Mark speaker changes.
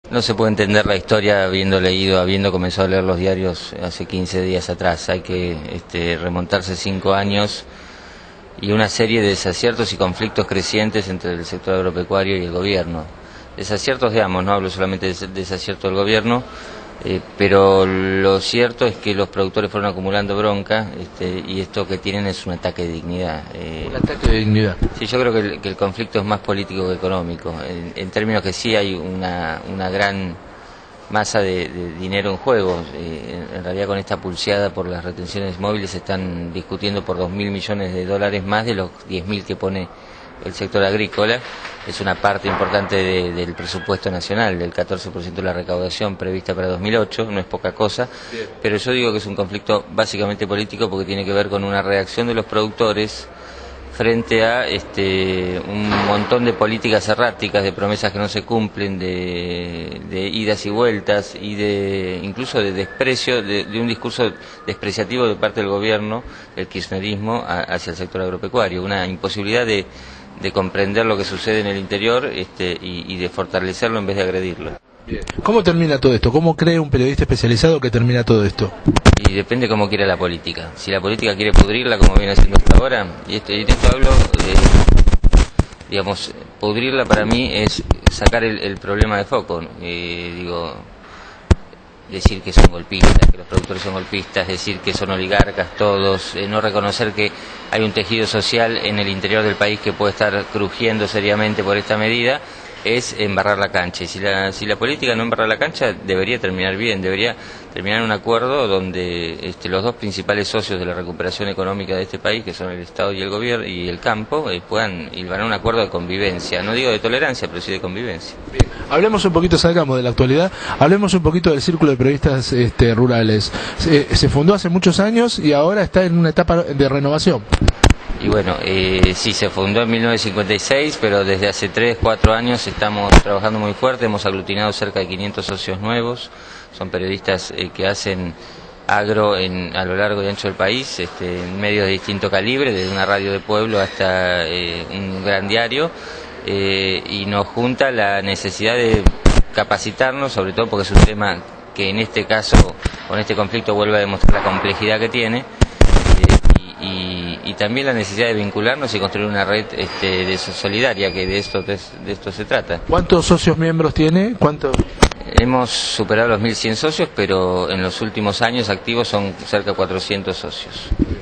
Speaker 1: No se puede entender la historia habiendo comenzado a leer los diarios hace 15 días atrás. Hay que remontarse 5 años y una serie de desaciertos y conflictos crecientes entre el sector agropecuario y el gobierno. Desaciertos, digamos, no hablo solamente de desacierto del gobierno, pero lo cierto es que los productores fueron acumulando bronca y esto que tienen es un ataque de dignidad.
Speaker 2: Un ataque de dignidad.
Speaker 1: Sí, yo creo que el conflicto es más político que económico, en términos que sí hay una gran masa de dinero en juego. En realidad con esta pulseada por las retenciones móviles se están discutiendo por 2.000 millones de dólares más de los 10.000 que pone el sector agrícola. Es una parte importante del presupuesto nacional, del 14% de la recaudación prevista para 2008, no es poca cosa, pero yo digo que es un conflicto básicamente político porque tiene que ver con una reacción de los productores frente a un montón de políticas erráticas, de promesas que no se cumplen, de idas y vueltas y incluso de desprecio, de un discurso despreciativo de parte del gobierno, el kirchnerismo, hacia el sector agropecuario, una imposibilidad de comprender lo que sucede en el interior y de fortalecerlo en vez de agredirlo.
Speaker 2: ¿Cómo termina todo esto? ¿Cómo cree un periodista especializado que termina todo esto?
Speaker 1: Y depende cómo quiera la política. Si la política quiere pudrirla como viene haciendo hasta ahora, y esto hablo, digamos, pudrirla para mí es sacar el problema de foco. Decir que son golpistas, que los productores son golpistas, decir que son oligarcas todos, no reconocer que hay un tejido social en el interior del país que puede estar crujiendo seriamente por esta medida, es embarrar la cancha. Y si la política no embarra la cancha, debería terminar bien, debería terminar en un acuerdo donde los dos principales socios de la recuperación económica de este país, que son el Estado y el gobierno y el campo, puedan hilvanar un acuerdo de convivencia, no digo de tolerancia, pero sí de convivencia.
Speaker 2: Bien. Hablemos un poquito, salgamos de la actualidad, hablemos un poquito del Círculo de Periodistas Rurales. Se fundó hace muchos años y ahora está en una etapa de renovación.
Speaker 1: Y bueno, sí, se fundó en 1956, pero desde hace 3, 4 años estamos trabajando muy fuerte, hemos aglutinado cerca de 500 socios nuevos, son periodistas que hacen agro a lo largo y ancho del país, en medios de distinto calibre, desde una radio de pueblo hasta un gran diario, y nos junta la necesidad de capacitarnos, sobre todo porque es un tema que en este caso, con este conflicto, vuelve a demostrar la complejidad que tiene, y también la necesidad de vincularnos y construir una red solidaria, que de esto se trata.
Speaker 2: ¿Cuántos socios miembros tiene? ¿Cuántos?
Speaker 1: Hemos superado los 1.100 socios, pero en los últimos años activos son cerca de 400 socios.